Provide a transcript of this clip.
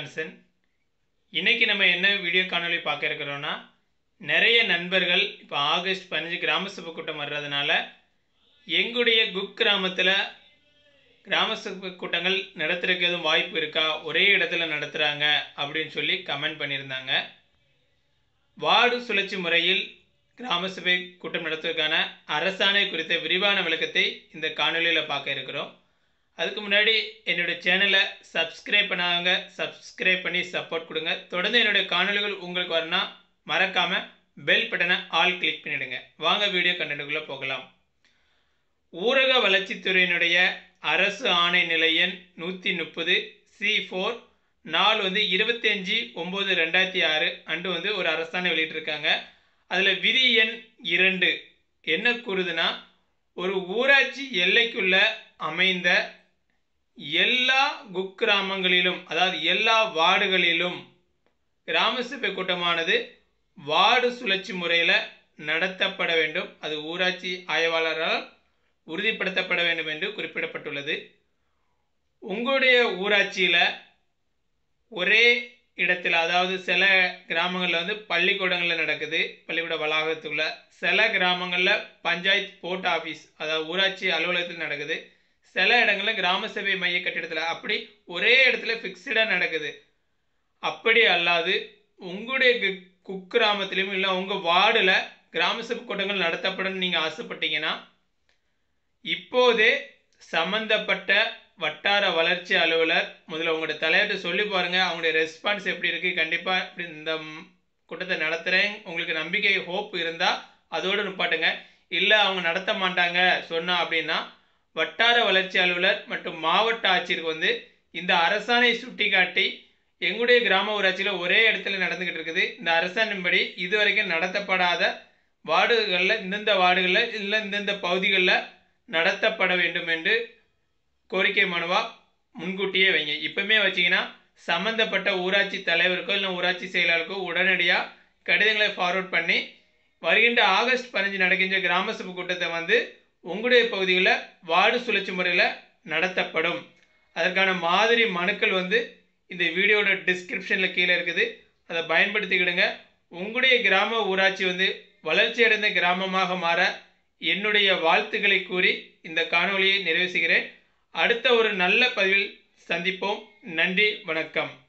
Johnson. இன்னைக்கு நம்ம என்ன வீடியோ காணொளி பார்க்க இருக்கிறோம்னா, நிறைய நண்பர்கள் இப்போ ஆகஸ்ட் 15 கிராம சபை கூட்டம் வர்றதுனால எங்களுடைய கிராமத்தில் கிராம சபை கூட்டங்கள் நடத்துறதுக்கு எதுவும் வாய்ப்பு இருக்கா, ஒரே இடத்துல நடத்துகிறாங்க அப்படின்னு சொல்லி கமெண்ட் பண்ணியிருந்தாங்க. வார்டு சுழற்சி முறையில் கிராம சபை கூட்டம் நடத்துவதற்கான அரசாணை குறித்த விரிவான விளக்கத்தை இந்த காணொலியில் பார்க்க இருக்கிறோம். அதுக்கு முன்னாடி என்னுடைய சேனலை சப்ஸ்கிரைப் பண்ணாங்க, சப்ஸ்கிரைப் பண்ணி சப்போர்ட் கொடுங்க. தொடர்ந்து என்னுடைய காணொலிகள் உங்களுக்கு வரணும்னா மறக்காமல் பெல் பட்டனை ஆல் கிளிக் பண்ணிவிடுங்க. வாங்க வீடியோ கண்டென்ட்டுக்குள்ளே போகலாம். ஊரக வளர்ச்சித்துறையினுடைய அரசு ஆணை நிலை எண் 130 C4 நாள் 25/9/2006 அன்று ஒரு அரசாணை வெளியிட்டிருக்காங்க. அதில் விதி எண் 2 என்ன கூறுதுன்னா, ஒரு ஊராட்சி எல்லைக்குள்ள அமைந்த எல்லா குக்கிராமங்களிலும், அதாவது எல்லா வார்டுகளிலும் கிராம சபை கூட்டமானது வார்டு சுழற்சி முறையில் நடத்தப்பட வேண்டும். அது ஊராட்சி ஆய்வாளரால் உறுதிப்படுத்தப்பட வேண்டும் என்று குறிப்பிடப்பட்டுள்ளது. உங்களுடைய ஊராட்சியில் ஒரே இடத்தில், அதாவது சில கிராமங்களில் பள்ளிக்கூடங்களில் நடக்குது, பள்ளிக்கூட வளாகத்துக்குள்ள. சில கிராமங்களில் பஞ்சாயத்து போர்ட் ஆஃபீஸ், அதாவது ஊராட்சி அலுவலகத்தில் நடக்குது. சில இடங்களில் கிராம சபை மைய கட்டிடத்தில், அப்படி ஒரே இடத்துல ஃபிக்ஸ்டாக நடக்குது. அப்படி அல்லாது உங்களுடைய குக்கிராமத்திலையும் இல்லை உங்கள் வார்டில் கிராம சபை கூட்டங்கள் நடத்தப்படும் நீங்கள் ஆசைப்பட்டீங்கன்னா, இப்போதே சம்பந்தப்பட்ட வட்டார வளர்ச்சி அலுவலர் முதல்ல உங்களோட தலைவர்கிட்ட சொல்லி பாருங்கள். அவங்களுடைய ரெஸ்பான்ஸ் எப்படி இருக்குது. கண்டிப்பாக இப்படி இந்த கூட்டத்தை நடத்துகிறேன் உங்களுக்கு நம்பிக்கை ஹோப் இருந்தால் அதோடு நிப்பாட்டுங்க. இல்லை அவங்க நடத்த மாட்டாங்க சொன்னா அப்படின்னா, வட்டார வளர்ச்சி அலுவலர் மற்றும் மாவட்ட ஆட்சியருக்கு இந்த அரசாணை சுட்டி காட்டி, எங்களுடைய கிராம ஊராட்சியில் ஒரே இடத்துல நடந்துக்கிட்டு இருக்குது, இந்த அரசாணைப்படி இதுவரைக்கும் நடத்தப்படாத வார்டுகளில், இந்தந்த வார்டுகளில் இல்லை இந்தந்த பகுதிகளில் நடத்தப்பட வேண்டும் என்று கோரிக்கை மனுவாக முன்கூட்டியே வைங்க. இப்பவுமே வச்சிங்கன்னா சம்மந்தப்பட்ட ஊராட்சி தலைவருக்கோ இல்லை ஊராட்சி செயலாளருக்கோ உடனடியாக கடிதங்களை ஃபார்வர்ட் பண்ணி, வருகின்ற ஆகஸ்ட் 15 நடக்கின்ற கிராம சபை கூட்டத்தை உங்களுடைய பகுதிகளில் வார்டு சுழற்சி முறையில் நடத்தப்படும். அதற்கான மாதிரி மனுக்கள் இந்த வீடியோட டிஸ்கிரிப்ஷனில் கீழே இருக்குது. அதை பயன்படுத்திக்கிடுங்க. உங்களுடைய கிராம ஊராட்சி வளர்ச்சி அடைந்த கிராமமாக மாற என்னுடைய வாழ்த்துக்களை கூறி இந்த காணொளியை நிறைவு செய்கிறேன். அடுத்த ஒரு நல்ல பதிவில் சந்திப்போம். நன்றி, வணக்கம்.